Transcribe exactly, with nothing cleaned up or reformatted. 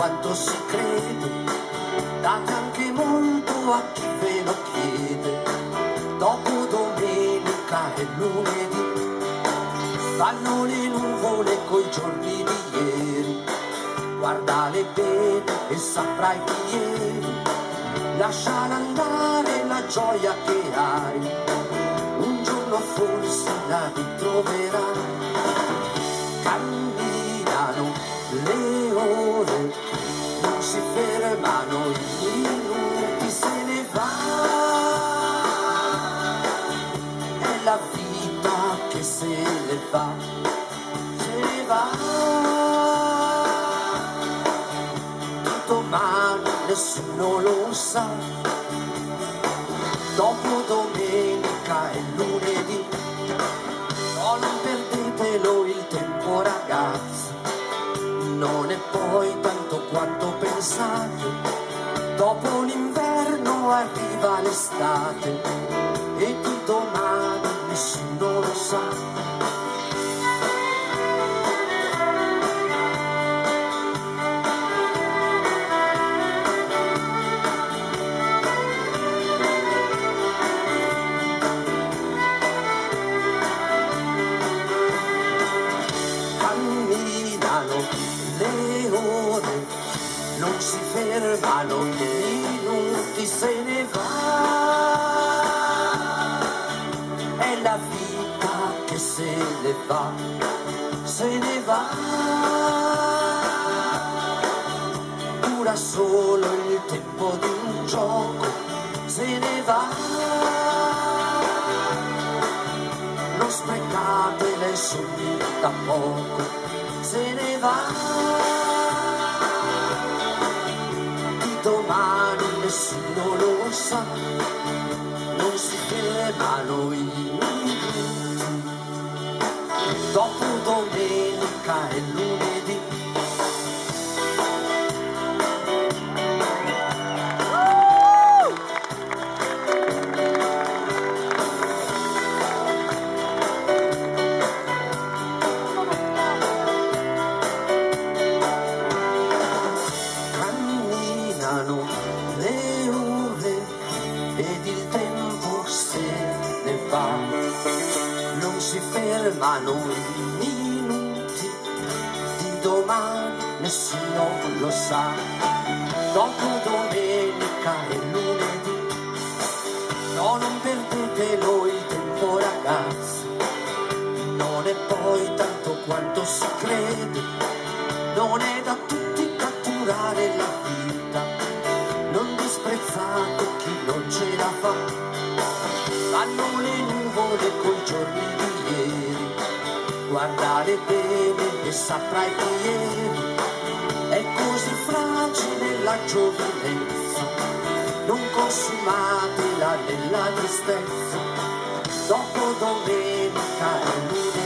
quanto si crede, date anche molto a chi ve lo chiede. Dopo domenica e lunedì vanno le nuvole coi giorni di ieri. Guardale bene e saprai chi ieri, lasciala andare la gioia che hai, un giorno forse la ritroverai. Camminano le ore, non si fermano i minuti, se ne va, è la vita che se ne va, se ne va. Domani nessuno lo sa, dopo domenica e lunedì, no, non perdetelo il tempo ragazzi, non è poi tanto quanto pensate, dopo l'inverno arriva l'estate e di domani nessuno lo sa. Le ore non si fermano, i minuti, se ne va, è la vita che se ne va, se ne va. Dura solo il tempo di un gioco, se ne va. Non sprecate le sogni da poco, se ne va. Di domani nessuno lo sa, non si fermano i minuti, dopo domenica e lunedì. Le ore ed il tempo se ne va, non si fermano i minuti, di domani nessuno lo sa, dopo domenica e lunedì, no, non perdetelo il tempo ragazzi, non è poi tanto quanto si crede, non è da tutti catturare la vita, non disprezzate chi non ce la fa. Vanno le nuvole coi giorni di ieri, guardare bene e saprai che ieri è così fragile la giovinezza, non consumatela nella tristezza, dopo domenica e lunedì.